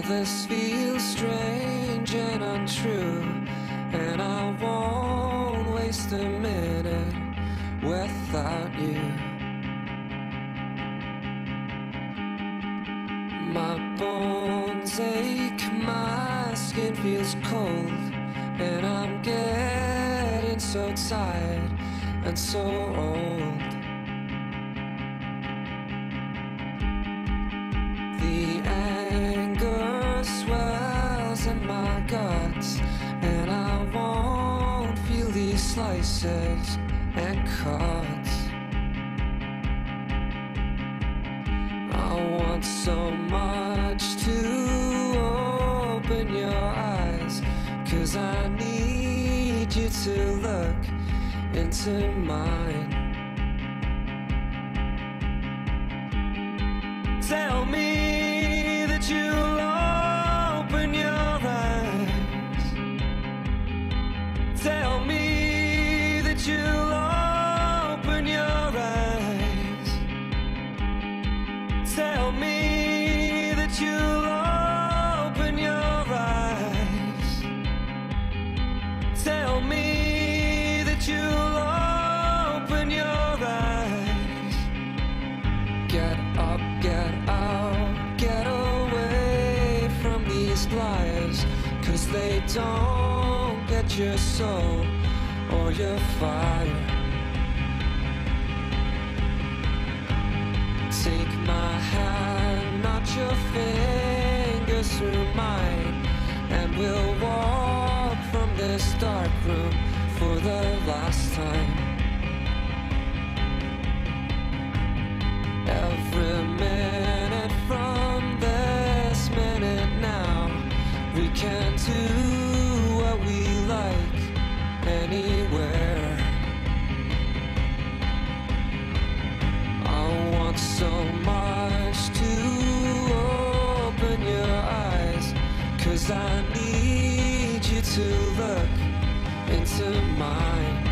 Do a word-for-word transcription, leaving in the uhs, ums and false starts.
this feels strange and untrue, and I won't waste a minute without you. My bones ache, my skin feels cold, and I'm getting so tired and so old. The anger swells in my guts, and I won't feel these slices and cuts. I want so much to open your eyes, 'cause I need you to look into mine. Tell me that you'll open your eyes. Tell me that you'll open your eyes. Tell me that you'll open your eyes. Tell me that you'll open your eyes. Get up, get out, get away from these liars, 'cause they don't get your soul or your fire. Take my hand, not your fingers through mine, and we'll walk from this dark room for the last time. Every minute from this minute now, we can do what we like anywhere. I want so much to open your eyes, 'cause I need you to look into mine.